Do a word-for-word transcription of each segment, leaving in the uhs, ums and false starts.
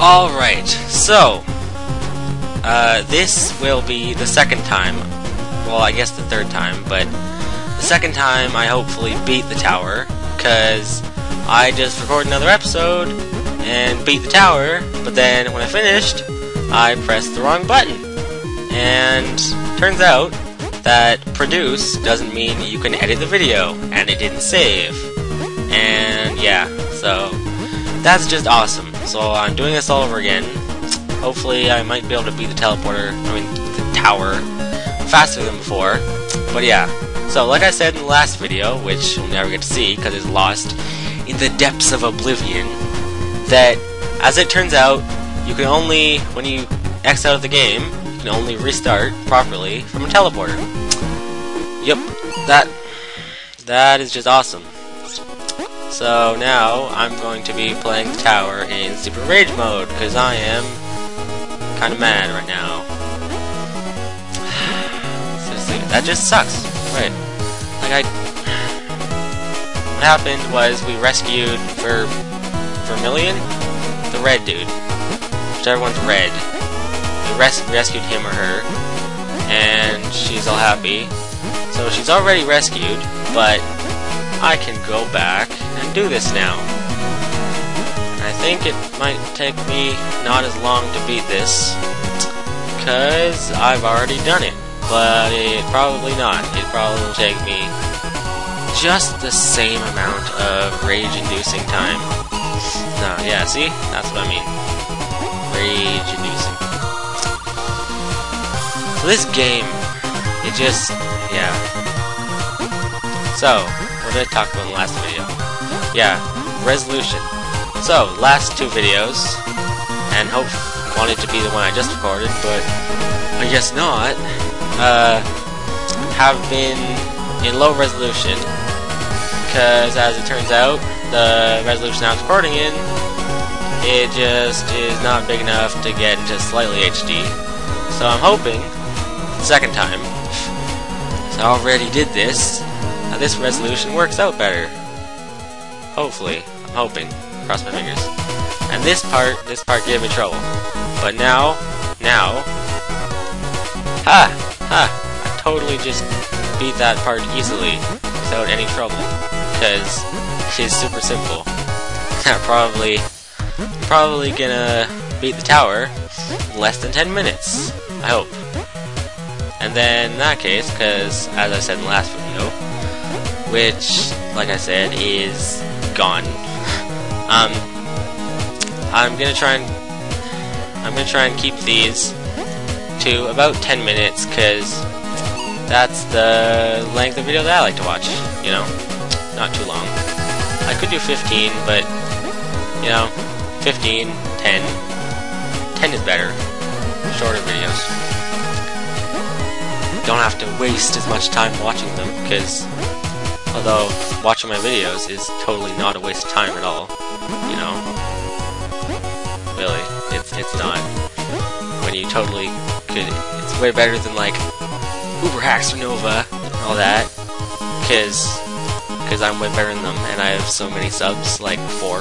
Alright, so, uh, this will be the second time, well, I guess the third time, but the second time I hopefully beat the tower, because I just recorded another episode and beat the tower, but then when I finished, I pressed the wrong button. And turns out that produce doesn't mean you can edit the video, and it didn't save. And yeah, so that's just awesome. So I'm doing this all over again. Hopefully I might be able to beat the teleporter, I mean the tower, faster than before. But yeah, so like I said in the last video, which you'll never get to see because it's lost in the depths of oblivion, that as it turns out, you can only, when you X out of the game, you can only restart properly from a teleporter. Yep, that, that is just awesome. So now I'm going to be playing the tower in Super Rage mode, because I am kind of mad right now. Seriously, that just sucks. Right. Like I... What happened was we rescued Ver... Vermilion? The red dude. Whichever one's red. We res rescued him or her, and she's all happy. So she's already rescued, but I can go back and do this now. I think it might take me not as long to beat this, because I've already done it. But it probably not. It probably will take me just the same amount of rage-inducing time. No, yeah, see? That's what I mean. Rage-inducing. So this game, it just, yeah. So, what did I talk about in the last video? Yeah, resolution. So, last two videos, and hope wanted to be the one I just recorded, but I guess not, uh, have been in low resolution, because as it turns out, the resolution I was recording in, it just is not big enough to get into slightly H D. So I'm hoping, the second time, so I already did this, now this resolution works out better. Hopefully. I'm hoping. Cross my fingers. And this part, this part gave me trouble. But now, now, ha! Ha! I totally just beat that part easily, without any trouble. Because it's super simple. I'm probably, probably gonna beat the tower in less than ten minutes. I hope. And then in that case, because as I said in the last video, which, like I said, is gone. Um, I'm gonna try and I'm gonna try and keep these to about ten minutes, because that's the length of video that I like to watch. You know, not too long. I could do fifteen, but you know, fifteen, ten, ten is better. Shorter videos. Don't have to waste as much time watching them, because although watching my videos is totally not a waste of time at all, you know, really, it's it's not. When you totally could, it's way better than like Uber Hacks or Nova and all that, because because I'm way better than them, and I have so many subs, like four.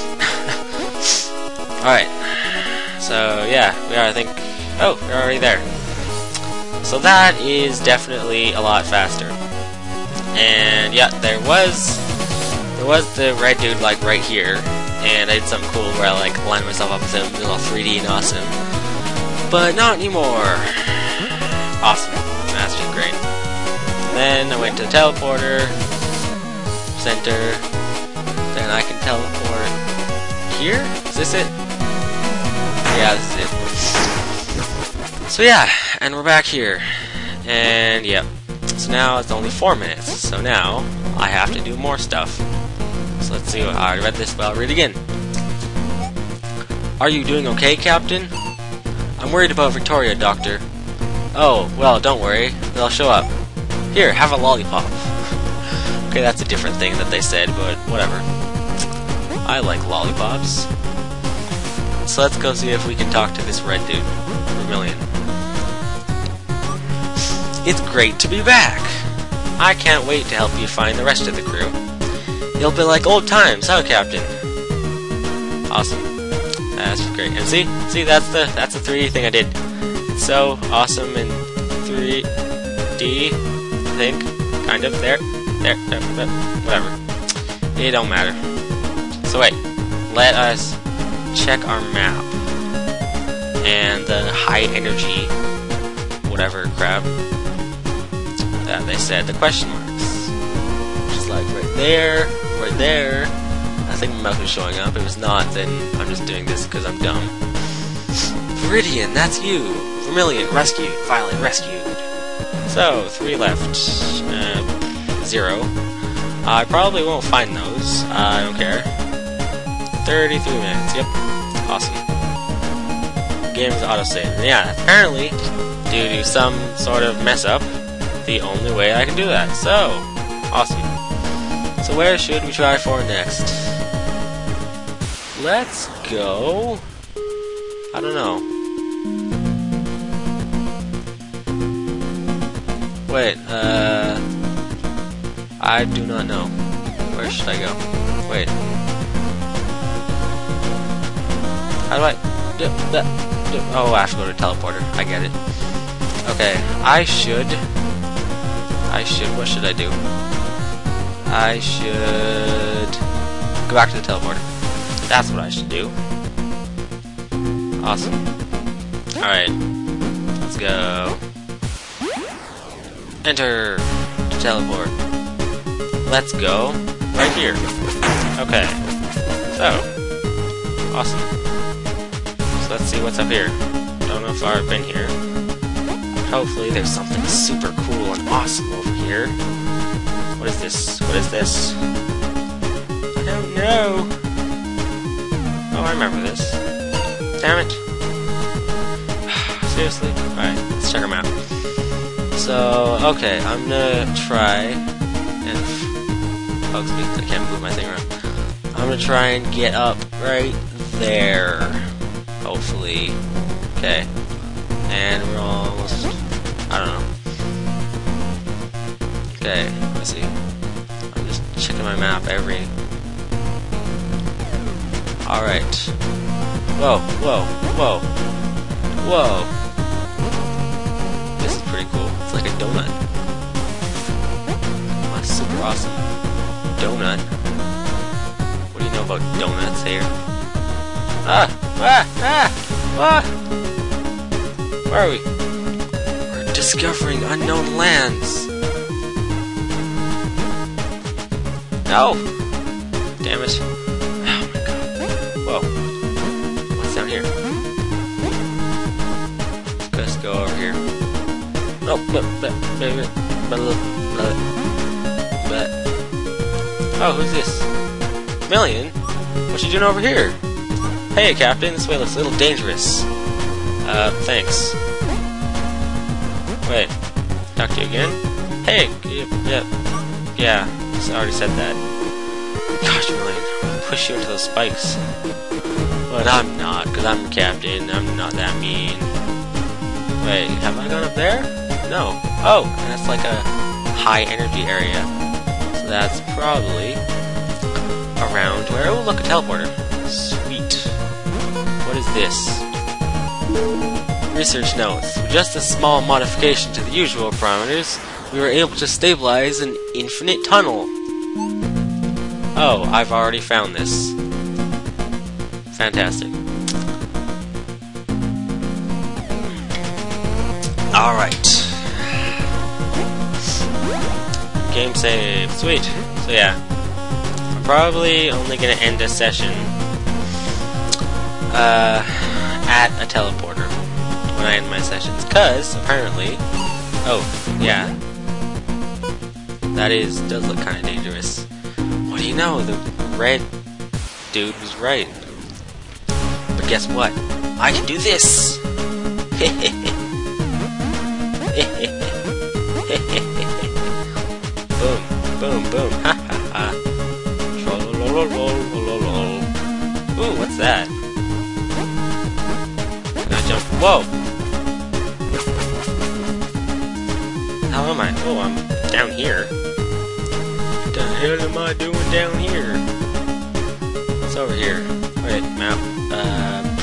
All right, so yeah, we are. I think. Oh, we're already there. So that is definitely a lot faster. And yeah, there was there was the red dude like right here, and I did something cool where I like lined myself up with him, it was all three D and awesome. But not anymore. Awesome. That's just great. And then I went to the teleporter center. Then I can teleport here? Is this it? Yeah, this is it. So yeah, and we're back here. And yeah. So now it's only four minutes. So now I have to do more stuff. So let's see. I already read this, but I'll read it again. Are you doing okay, Captain? I'm worried about Victoria, Doctor. Oh, well, don't worry. They'll show up. Here, have a lollipop. Okay, that's a different thing that they said, but whatever. I like lollipops. So let's go see if we can talk to this red dude. Vermilion. It's great to be back! I can't wait to help you find the rest of the crew. It'll be like old times, huh, Captain? Awesome. That's great. And see, see, that's the that's the three D thing I did. It's so awesome in three D. I think, kind of there, there, there, there whatever. It don't matter. So wait, let us check our map and the high energy, whatever crap that they said. The question marks, which is like right there, right there. I think my mouse was showing up. If it was not, then I'm just doing this because I'm dumb. Viridian, that's you. Vermilion, rescued. Violet, rescued. So, three left. Uh, zero. I probably won't find those. Uh, I don't care. thirty-three minutes. Yep. Awesome. Game is autosave. Yeah, apparently, due to some sort of mess up, the only way I can do that. So, awesome. So where should we try for next? Let's go... I don't know. Wait, uh... I do not know. Where should I go? Wait. How do I... Do, do, do, oh, I have to go to teleporter. I get it. Okay, I should... I should... What should I do? I should... go back to the teleporter. That's what I should do. Awesome. Alright. Let's go. Enter. Teleport. Let's go. Right here. Okay. So. Awesome. So let's see what's up here. Don't know if I've been here. Hopefully there's something super cool and awesome over here. What is this? What is this? I don't know. Oh, I remember this. Damn it. Seriously? Alright, let's check our map. So, okay, I'm gonna try and... Oh, excuse me, I can't move my thing around. I'm gonna try and get up right there. Hopefully. Okay. And we're almost... I don't know. Okay, let's see. I'm just checking my map every... Alright. Whoa, whoa, whoa. Whoa. This is pretty cool. It's like a donut. Oh, super awesome. Donut. What do you know about donuts here? Ah! Ah! Ah! Ah! Where are we? We're discovering unknown lands. No! Damn it. Whoa. What's down here? Let's go over here. Oh, but, but, but, but, but, but. Oh, who's this? Million? What you doing over here? Hey, Captain, this way looks a little dangerous. Uh, thanks. Wait. Talk to you again? Hey, yeah, yeah, I already said that. Gosh, Million. Push you into those spikes. But I'm not, because I'm the captain. I'm not that mean. Wait, have I gone up there? No. Oh, and that's like a high energy area. So that's probably around where... Oh, look, a teleporter. Sweet. What is this? Research notes. With just a small modification to the usual parameters, we were able to stabilize an infinite tunnel. Oh, I've already found this. Fantastic. Alright. Game save. Sweet. So yeah. I'm probably only gonna end a session uh, at a teleporter when I end my sessions. Cause apparently oh, yeah. That is does look kinda dangerous. What do you know? The red dude was right. But guess what? I can do this! Boom, boom, boom. Ha ha ha. Ooh, what's that? Can I jump? Whoa! How am I? Oh, I'm down here. What the hell am I doing down here? What's over here? Wait, map. Uh,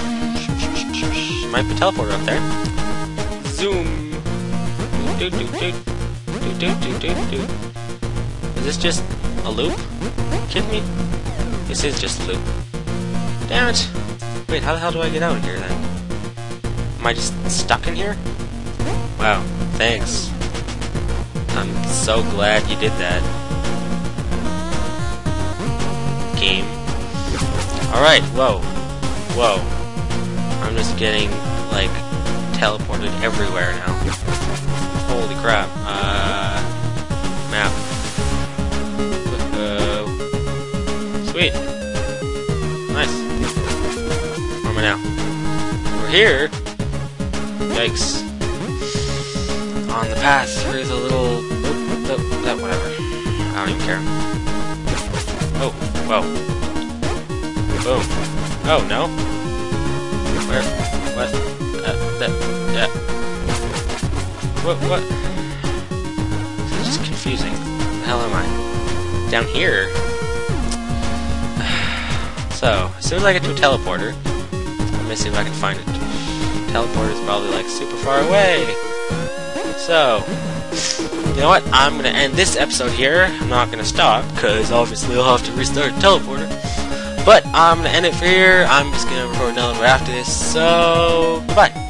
might be a teleporter up there. Zoom! Do, do, do, do, do, do, do, do. Is this just a loop? Are you kidding me? This is just a loop. Damn it! Wait, how the hell do I get out of here then? Am I just stuck in here? Wow, thanks. I'm so glad you did that. Game. Alright, whoa. Whoa. I'm just getting, like, teleported everywhere now. Holy crap. Uh... Map. Uh... Sweet. Nice. Where am I now? We're here. Yikes. On the path through the little... Oh, oh, that, whatever. I don't even care. Oh, whoa. Boom. Oh, no? Where? What? Uh, that... Yeah. What? What? This is just confusing. Where the hell am I? Down here? So, as soon as I get to a teleporter, let me see if I can find it. Teleporter is probably like super far away. So, you know what? I'm gonna end this episode here. I'm not gonna stop because obviously I'll have to restart the teleporter. But I'm gonna end it for here. I'm just gonna record another one after this. So, bye.